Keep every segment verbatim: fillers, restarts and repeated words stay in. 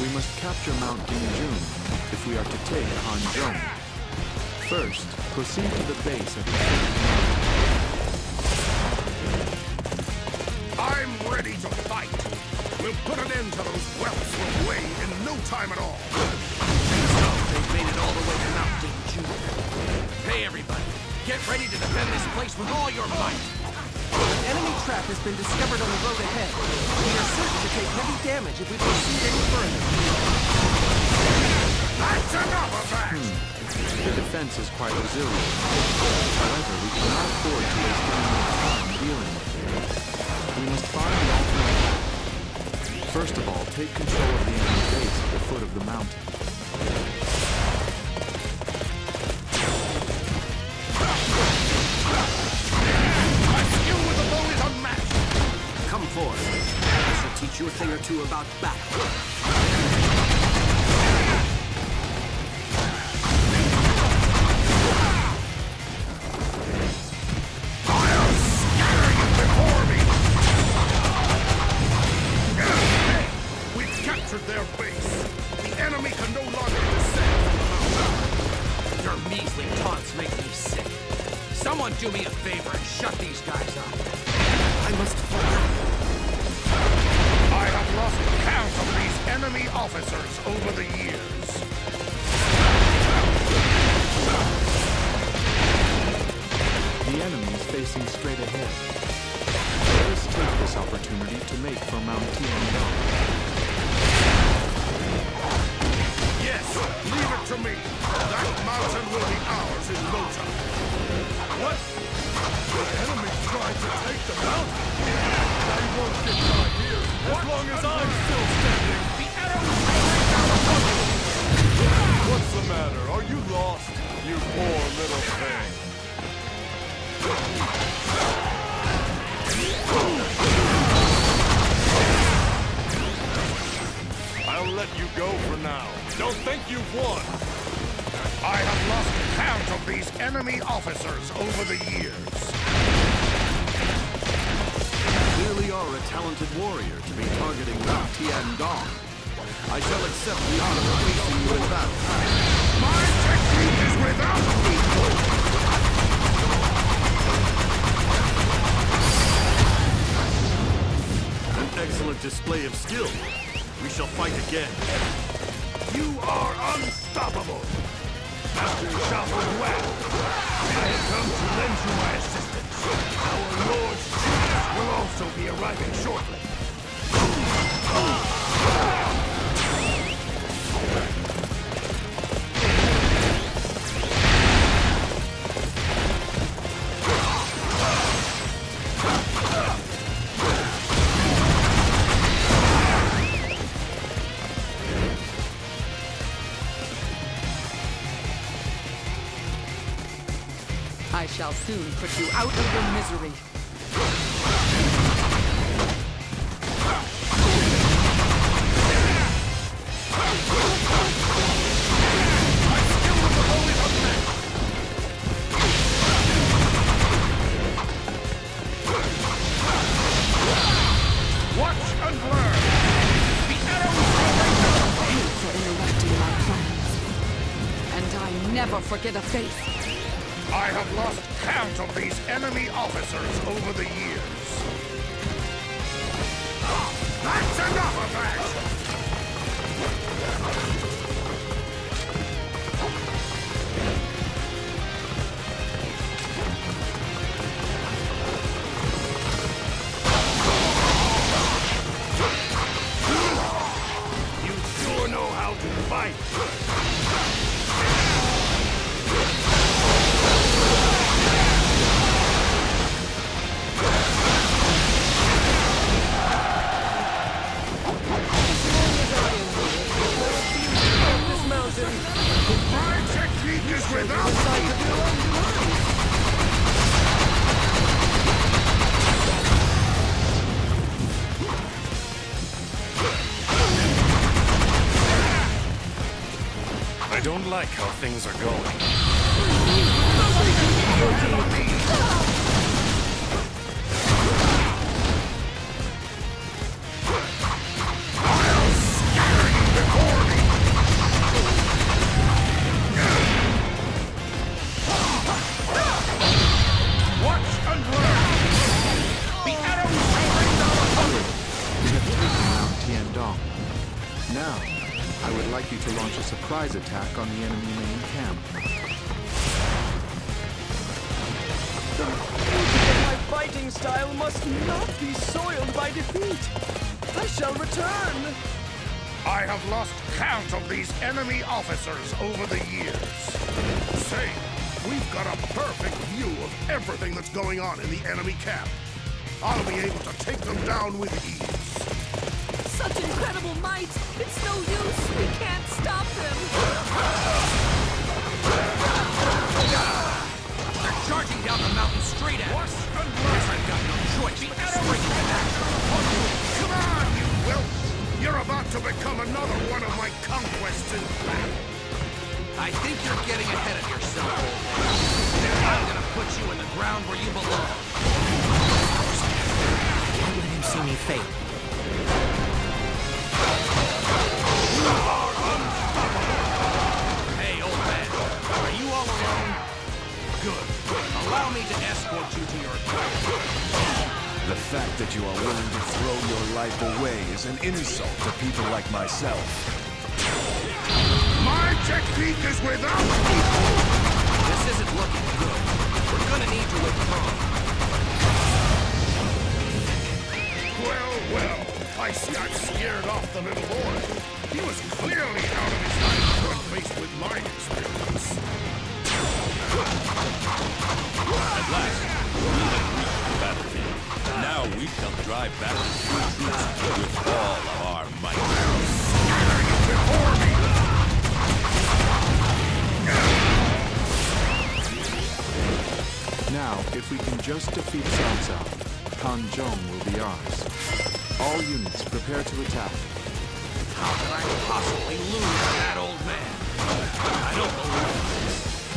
We must capture Mount Dingjun if we are to take Huang Zhong. First, proceed to the base of the I'm ready to fight! We'll put an end to those whelps with Wei in no time at all! So, they've made it all the way to Mount Dingjun. Hey everybody, get ready to defend this place with all your might! An enemy trap has been discovered on the road ahead. We are certain to take heavy damage if we proceed any further. That's enough of that! Hmm. The defense is quite resilient. However, we cannot afford to waste any more time dealing with it. We must find an alternate path. First of all, take control of the enemy base at the foot of the mountain. Come forth. I shall teach you a thing or two about battle. I'll scatter you before me! We've captured their base. The enemy can no longer descend from the mountain. Your measly taunts make me sick. Someone do me a favor and shut these guys up. I must fly. I have lost count of these enemy officers over the years. The enemy is facing straight ahead. Let us take this opportunity to make for Mount Tiangong. Yes, leave it to me. That mountain will be ours in no time. What? The enemy tried to take the mountain. They won't get by here as long as I'm still standing. The arrows coming down upon you. What's the matter? Are you lost, you poor little thing? I'll let you go for now. Don't think you've won. I have lost count of these enemy officers over the years. You really are a talented warrior to be targeting Mount Tiangong. I shall accept the honor of facing you in battle. My technique is without equal! An excellent display of skill. We shall fight again. You are unstoppable! Master Xiahou Yuan, I have come to lend you my assistance. Our Lord's troops will also be arriving shortly. I shall soon put you out of your misery. Watch and learn! The arrows Thank you for interrupting my plans. And I never forget a face. I have lost count of these enemy officers over the years. That's enough of that! You sure know how to fight! I don't like how things are going. I'll scatter you before Now, I would like you to launch a surprise attack on the enemy main camp. The beauty of my fighting style must not be soiled by defeat. I shall return. I have lost count of these enemy officers over the years. Say, we've got a perfect view of everything that's going on in the enemy camp. I'll be able to take them down with ease. Such incredible might! It's no use! We can't stop them! They're charging down the mountain straight at us! Guess I've got no choice but to strike back! Come on, you whelp! You're about to become another one of my conquests in battle. I think you're getting ahead of yourself, old man. I'm gonna put you in the ground where you belong. Don't let him see me fail. Hey, old man, are you all alone? Good. Allow me to escort you to your apartment. The fact that you are willing to throw your life away is an insult to people like myself. My technique is without equal! This isn't looking good. We're gonna need to withdraw. Well, well, I see I've scared off the little boy. He was clearly out of his mind when faced with my experience. At last, we have reached the battlefield. Now we shall drive back the troops with all of our might. Scatter you before me! Now, if we can just defeat Huang Zhong, Huang Zhong will be ours. All units, prepare to attack. How could I possibly lose to that old man? I don't believe this.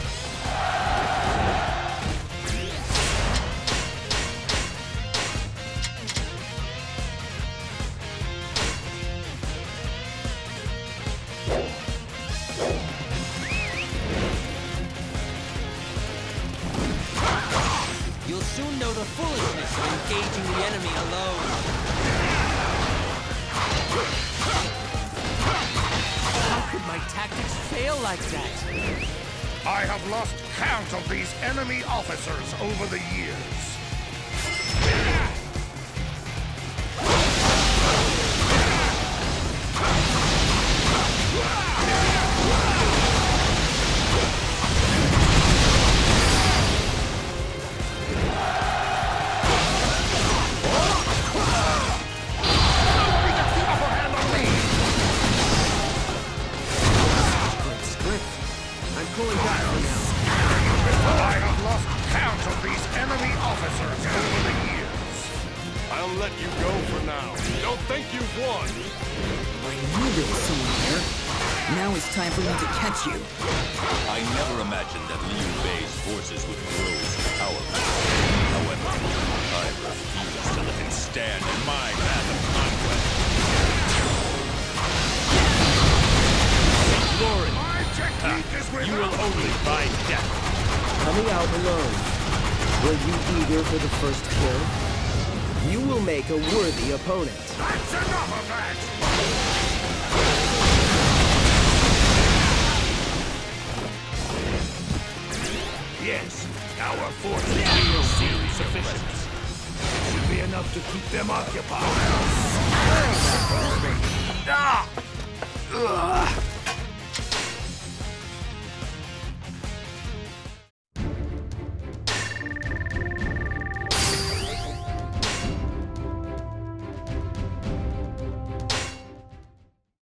You'll soon know the foolishness of engaging the enemy alone. How could my tactics fail like that? I have lost count of these enemy officers over the years. I have lost count of these enemy officers over the years. I'll let you go for now. Don't think you've won. I knew there was someone there. Now it's time for me to catch you. I never imagined that Liu Bei's forces would grow so powerful. However, I refuse to let it stand in my path of conquest. Glory! My technique is without You will only find death. Coming out alone. Were you eager for the first kill? You will make a worthy opponent. That's enough of that! Yes, our forces will seem sufficient. Should be enough to keep them occupied. Ah! Ugh!